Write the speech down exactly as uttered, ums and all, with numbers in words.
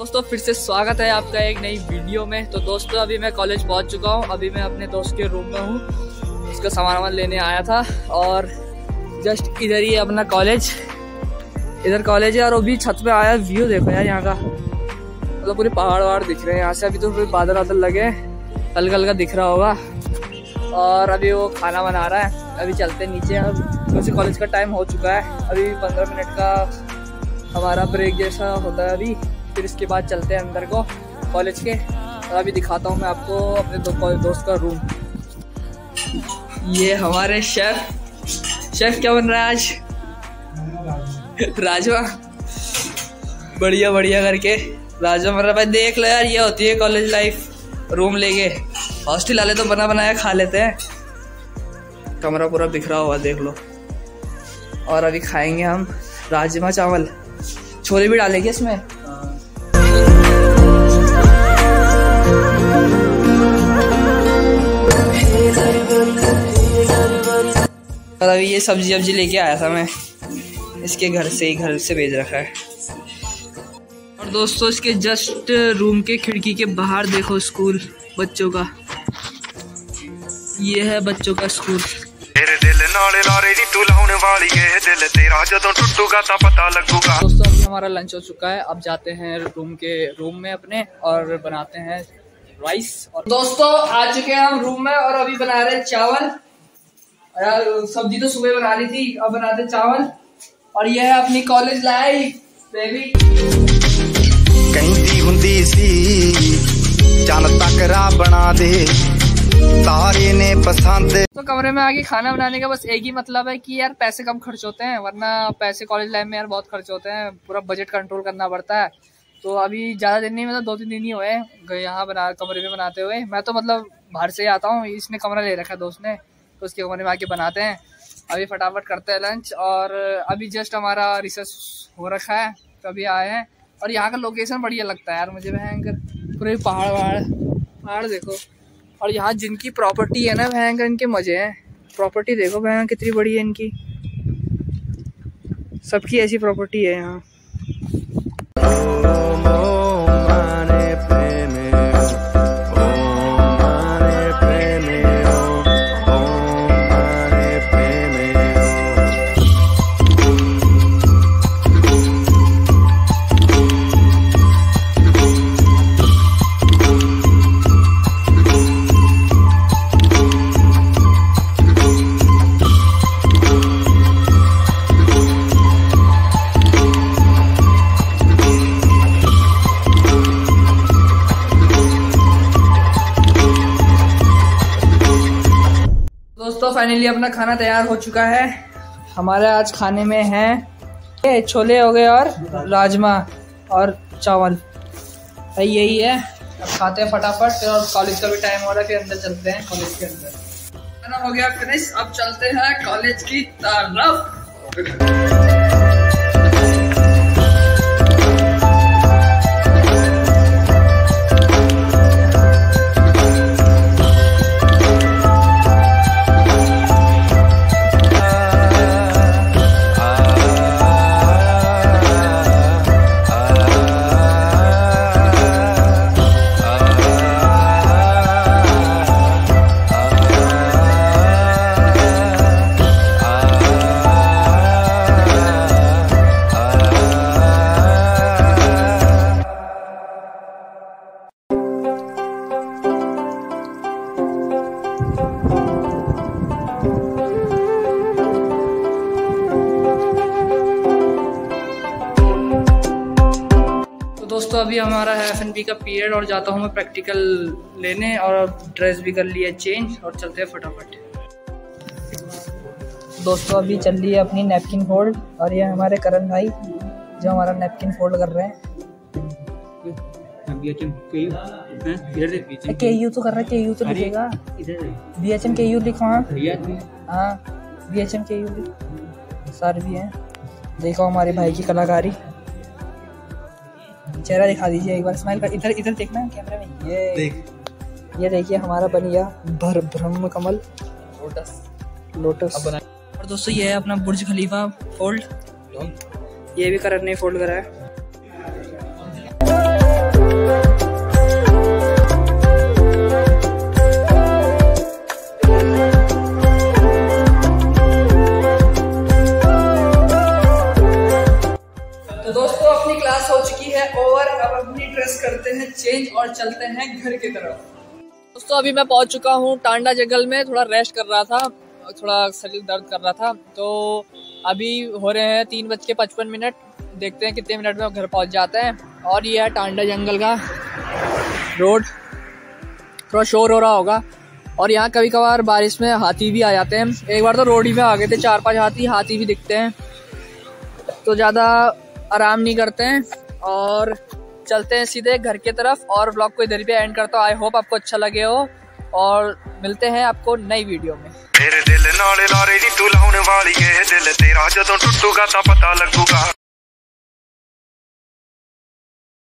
दोस्तों फिर से स्वागत है आपका एक नई वीडियो में। तो दोस्तों अभी मैं कॉलेज पहुंच चुका हूं। अभी मैं अपने दोस्त के रूम में हूं, उसका सामान वामान लेने आया था। और जस्ट इधर ही अपना कॉलेज, इधर कॉलेज है। और अभी छत पे आया, व्यू देखो यार यहाँ का, मतलब पूरे पहाड़ वहाड़ दिख रहे हैं यहाँ से। अभी तो पूरे बादल वादल लगे, हल्का हल्का दिख रहा होगा। और अभी वो खाना बना रहा है, अभी चलते नीचे। अब वैसे कॉलेज का टाइम हो चुका है, अभी पंद्रह मिनट का हमारा ब्रेक जैसा होता है अभी। फिर इसके बाद चलते हैं अंदर को कॉलेज के। और अभी दिखाता हूँ मैं आपको अपने दो, दोस्त का रूम। ये हमारे शेफ शेफ क्या बन रहा है आज? राजमा। बढ़िया बढ़िया करके राजमा बन रहा। भाई देख लो यार, ये होती है कॉलेज लाइफ। रूम लेके हॉस्टल वाले तो बना बनाया खा लेते हैं। कमरा पूरा बिखरा हुआ देख लो। और अभी खाएंगे हम राजमा चावल, छोले भी डालेंगे इसमें। और अभी ये सब्जी वब्जी लेके आया था मैं, इसके घर से ही घर से भेज रखा है। और दोस्तों इसके जस्ट रूम के खिड़की के बाहर देखो स्कूल बच्चों का। ये है बच्चों का स्कूल। दोस्तों अभी हमारा लंच हो चुका है, अब जाते हैं रूम के रूम में अपने और बनाते हैं राइस। और दोस्तों आ चुके हैं हम रूम में और अभी बना रहे हैं चावल। यार सब्जी तो सुबह बना ली थी, अब बनाते चावल। और ये है अपनी कॉलेज लाइफ बेबी। कहती हुंदी सी चल तकरा बना दे तारे ने पसंद। तो कमरे में आके खाना बनाने का बस एक ही मतलब है कि यार पैसे कम खर्च होते हैं, वरना पैसे कॉलेज लाइफ में यार बहुत खर्च होते हैं। पूरा बजट कंट्रोल करना पड़ता है। तो अभी ज़्यादा दिन नहीं, मतलब दो तीन दिन ही हुए यहाँ बना कमरे में बनाते हुए। मैं तो मतलब बाहर से ही आता हूँ, इसने कमरा ले रखा है दोस्त ने, तो उसके कमरे में आके बनाते हैं। अभी फटाफट करते हैं लंच। और अभी जस्ट हमारा रिसर्च हो रखा है, तो अभी आए हैं। और यहाँ का लोकेशन बढ़िया लगता है यार मुझे, भयंकर पूरे पहाड़ वहाड़ पहाड़ देखो। और यहाँ जिनकी प्रॉपर्टी है ना भयंकर, इनके मजे हैं। प्रॉपर्टी देखो भयंकर कितनी बड़ी है इनकी, सबकी ऐसी प्रॉपर्टी है यहाँ। दोस्तों फाइनली अपना खाना तैयार हो चुका है। हमारे आज खाने में है छोले हो गए और राजमा और चावल, यही है। अब खाते हैं फटाफट, फिर और कॉलेज का भी टाइम हो रहा है, फिर अंदर चलते हैं कॉलेज के अंदर। खाना हो गया फिनिश, अब चलते हैं कॉलेज की तरफ। दोस्तों अभी हमारा है एफ एन बी का पीरियड और जाता हूँ मैं प्रैक्टिकल लेने। और ड्रेस भी कर लिया चेंज और चलते हैं फटाफट। दोस्तों अभी चल रही है अपनी नैपकिन फोल्ड, और ये हमारे करण भाई जो हमारा नैपकिन फोल्ड कर रहे हैं। के यू तो कर रहा है, के यू तो लिखेगा, B H M K U लिखो। हाँ B H M K U लिख, सर भी हैं। देखो हमारे भाई की कलाकारी, चेहरा दिखा दीजिए एक बार, स्माइल कर। इधर इधर देखना कैमरे में, ये देख, ये देखिए हमारा बन गया भर ब्रह्म कमल लोटस लोटस। और दोस्तों ये है अपना बुर्ज खलीफा फोल्ड, ये भी करण ने फोल्ड करा है। है ओवर, अब अपनी ड्रेस करते हैं चेंज और चलते हैं घर की तरफ। दोस्तों अभी मैं पहुंच चुका हूं टांडा जंगल में, थोड़ा रेस्ट कर रहा था, थोड़ा शरीर दर्द कर रहा था। तो अभी हो रहे हैं तीन बज के पचपन मिनट, देखते हैं कितने मिनट में घर पहुंच जाते हैं। और ये है टांडा जंगल का रोड, थोड़ा शोर हो रहा होगा। और यहाँ कभी कभार बारिश में हाथी भी आ जाते हैं। एक बार तो रोड ही में आ गए थे चार पांच हाथी, हाथी भी दिखते हैं। तो ज़्यादा आराम नहीं करते हैं और चलते हैं सीधे घर की तरफ। और ब्लॉग को इधर पे एंड करता हूँ। आई होप आपको अच्छा लगे हो और मिलते हैं आपको नई वीडियो में। तेरे दिल नाले लारे नी तू लाउण वाली है, दिल तेरा जदों टुटूगा तां पता लगूगा।